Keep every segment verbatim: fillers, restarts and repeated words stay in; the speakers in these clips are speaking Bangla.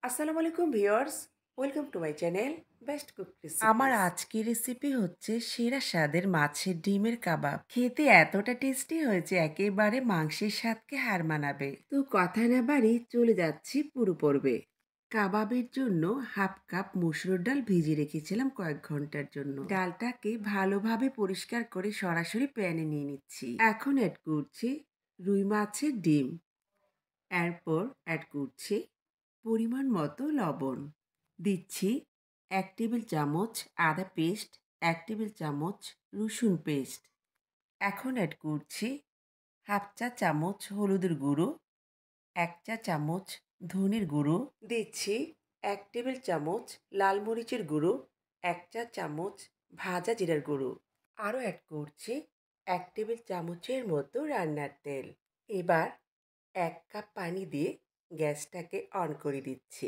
আসসালামু আলাইকুম viewers, welcome to my channel best cook আমার রেসিপিস। আজকের রেসিপি হচ্ছে সেরা স্বাদের মাছের ডিমের কাবাব। খেতে এতটা টেস্টি হয়েছে একেবারে মাংসের স্বাদকে হার মানাবে। তো কথা না বাড়ি চলে যাচ্ছি পুরো পর্বে। কাবাবের জন্য হাফ কাপ মসুর ডাল ভিজিয়ে রেখেছিলাম কয়েক ঘন্টার জন্য। ডালটাকে ভালোভাবে পরিষ্কার করে সরাসরি প্যানে নিয়ে নিচ্ছি। এখন অ্যাড করছি রুই মাছের ডিম। এরপর অ্যাড করছি পরিমাণ মতো লবণ। দিচ্ছি এক টেবিল চামচ আদা পেস্ট, এক টেবিল চামচ রসুন পেস্ট। এখন অ্যাড করছি হাফ চা চামচ হলুদের গুঁড়ো, এক চা চামচ ধনের গুঁড়ো, দিচ্ছি এক টেবিল চামচ লাল মরিচের গুঁড়ো, এক চা চামচ ভাজা জিরার গুঁড়ো। আরও অ্যাড করছি এক টেবিল চামচের মতো রান্নার তেল। এবার এক কাপ পানি দিয়ে গ্যাসটাকে অন করে দিচ্ছি।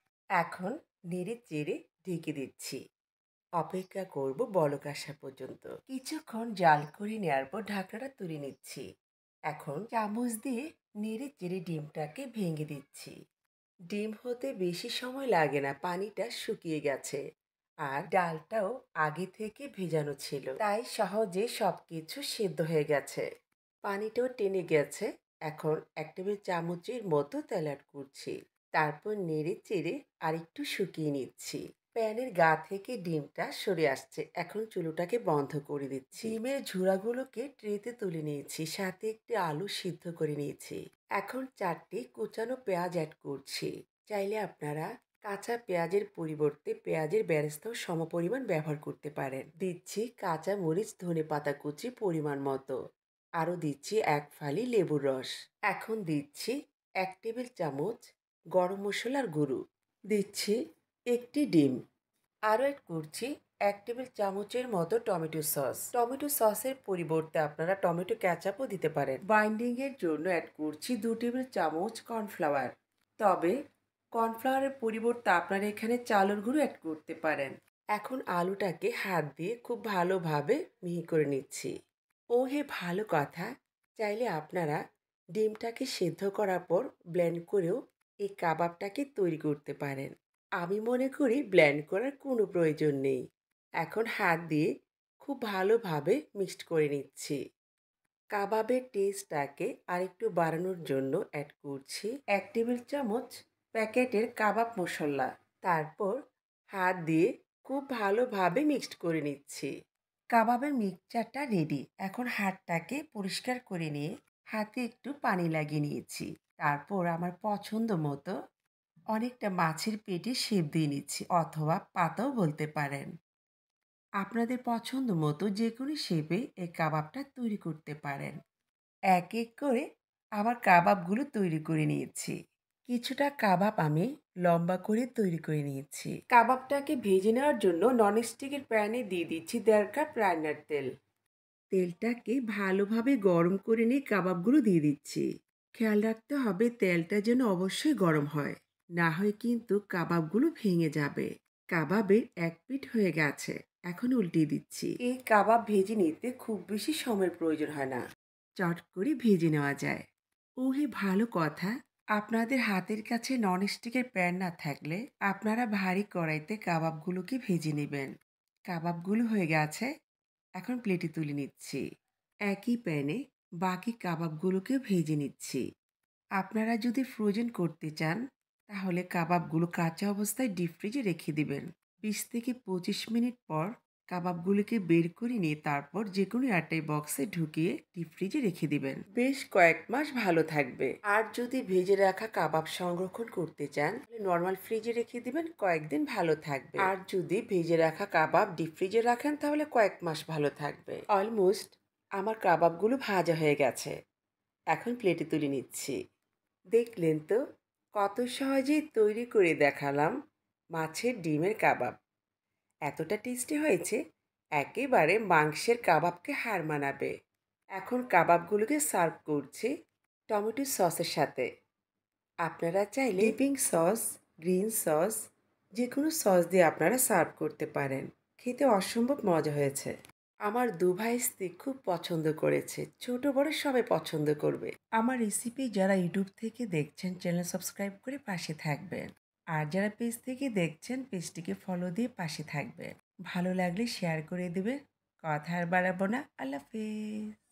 এখন নেড়ে চেড়ে ঢেকে দিচ্ছি। অপেক্ষা করব বলক আসা পর্যন্ত। কিছুক্ষণ জাল করে নেওয়ার পর ঢাকনাটা তুলে নিচ্ছি। এখন চামচ দিয়ে নেড়ে চেড়ে ডিমটাকে ভেঙে দিচ্ছি। ডিম হতে বেশি সময় লাগে না, পানিটা শুকিয়ে গেছে আর ডালটাও আগে থেকে ভেজানো ছিল, তাই সহজে সবকিছু সেদ্ধ হয়ে গেছে। পানিটাও টেনে গেছে। এখন এক টেবিল চামচের মতো তেল অ্যাড করছি। তারপর নেড়ে চেড়ে আরেকটু শুকিয়ে নিচ্ছি। প্যানের গা থেকে ডিমটা সরে আসছে। এখন চুলোটাকে বন্ধ করে দিচ্ছি। ডিমের ঝুড়াগুলোকে ট্রেতে তুলে নিয়েছি, সাথে একটি আলু সিদ্ধ করে নিয়েছি। এখন চারটি কুচানো পেঁয়াজ অ্যাড করছি। চাইলে আপনারা কাঁচা পেঁয়াজের পরিবর্তে পেঁয়াজের বেরেস্তাও সমপরিমাণ ব্যবহার করতে পারেন। দিচ্ছি কাঁচা মরিচ, ধনে পাতা কুচি পরিমাণ মতো। আরও দিচ্ছি এক ফালি লেবুর রস। এখন দিচ্ছি এক টেবিল চামচ গরম মশলার গুঁড়ো। দিচ্ছি একটি ডিম। আরও অ্যাড করছি এক টেবিল চামচের মতো টমেটো সস। টমেটো সসের পরিবর্তে আপনারা টমেটো ক্যাচাপও দিতে পারেন। বাইন্ডিংয়ের জন্য অ্যাড করছি দু টেবিল চামচ কর্নফ্লাওয়ার। তবে কর্নফ্লাওয়ারের পরিবর্তে আপনারা এখানে চালের গুঁড়ো অ্যাড করতে পারেন। এখন আলুটাকে হাত দিয়ে খুব ভালোভাবে মিহি করে নিচ্ছি। ও হে ভালো কথা, চাইলে আপনারা ডিমটাকে সেদ্ধ করার পর ব্লেন্ড করেও এই কাবাবটাকে তৈরি করতে পারেন। আমি মনে করি ব্লেন্ড করার কোনো প্রয়োজন নেই। এখন হাত দিয়ে খুব ভালোভাবে মিক্সড করে নিচ্ছি। কাবাবের টেস্টটাকে আরেকটু বাড়ানোর জন্য অ্যাড করছি এক টেবিল চামচ প্যাকেটের কাবাব মশলা। তারপর হাত দিয়ে খুব ভালোভাবে মিক্সড করে নিচ্ছি। কাবাবের মিক্সচারটা রেডি। এখন হাতটাকে পরিষ্কার করে নিয়ে হাতে একটু পানি লাগিয়ে নিয়েছি। তারপর আমার পছন্দ মতো অনেকটা মাছের পেটে শেপ দিয়ে নিচ্ছি, অথবা পাতাও বলতে পারেন। আপনাদের পছন্দ মতো যে কোনো শেপে এই কাবাবটা তৈরি করতে পারেন। এক এক করে আবার কাবাবগুলো তৈরি করে নিয়েছি। কিছুটা কাবাব আমি লম্বা করে তৈরি করে নিয়েছি। কাবাবটাকে ভেজে নেওয়ার জন্য ননস্টিকের প্যানে দিয়ে দিচ্ছি দেড় কাপ রান্নার তেল। তেলটাকে ভালোভাবে গরম করে নিয়ে কাবাবগুলো দিয়ে দিচ্ছি। খেয়াল রাখতে হবে তেলটা যেন অবশ্যই গরম হয়, না হয় কিন্তু কাবাবগুলো ভেঙে যাবে। কাবাবের এক পিঠ হয়ে গেছে, এখন উল্টিয়ে দিচ্ছি। এই কাবাব ভেজে নিতে খুব বেশি সময়ের প্রয়োজন হয় না। চট করে ভেজে নেওয়া যায়। ওহে ভালো কথা, আপনাদের হাতের কাছে ননস্টিকের প্যান না থাকলে আপনারা ভারী কড়াইতে কাবাবগুলোকে ভেজে নেবেন। কাবাবগুলো হয়ে গেছে, এখন প্লেটে তুলে নিচ্ছি। একই প্যানে বাকি কাবাবগুলোকে ভেজে নিচ্ছি। আপনারা যদি ফ্রোজেন করতে চান তাহলে কাবাবগুলো কাঁচা অবস্থায় ডিপ ফ্রিজে রেখে দিবেন। বিশ থেকে পঁচিশ মিনিট পর কাবাবগুলোকে বের করে নিয়ে তারপর যে কোনো এয়ারটাইট বক্সে ঢুকিয়ে ডিপ ফ্রিজে রেখে দিবেন। বেশ কয়েক মাস ভালো থাকবে। আর যদি ভেজে রাখা কাবাব সংরক্ষণ করতে চান তাহলে নর্মাল ফ্রিজে রেখে দিবেন, কয়েকদিন ভালো থাকবে। আর যদি ভেজে রাখা কাবাব ডিপ ফ্রিজে রাখেন তাহলে কয়েক মাস ভালো থাকবে। অলমোস্ট আমার কাবাবগুলো ভাজা হয়ে গেছে। এখন প্লেটে তুলে নিচ্ছি। দেখলেন তো কত সহজেই তৈরি করে দেখালাম মাছের ডিমের কাবাব। এতটা টেস্টি হয়েছে, একেবারে মাংসের কাবাবকে হার মানাবে। এখন কাবাবগুলোকে সার্ভ করছি টমেটো সসের সাথে। আপনারা চাইলে ডিপিং সস, গ্রিন সস, যে কোনো সস দিয়ে আপনারা সার্ভ করতে পারেন। খেতে অসম্ভব মজা হয়েছে। আমার দু ভাই স্ত্রী খুব পছন্দ করেছে, ছোট বড় সবাই পছন্দ করবে। আমার রেসিপি যারা ইউটিউব থেকে দেখছেন চ্যানেল সাবস্ক্রাইব করে পাশে থাকবেন। আর যারা পেজ থেকে দেখছেন পেজটিকে ফলো দিয়ে পাশে থাকবেন। ভালো লাগলে শেয়ার করে দেবেন। কথা আর বাড়াবো না। আল্লাহ হাফেজ।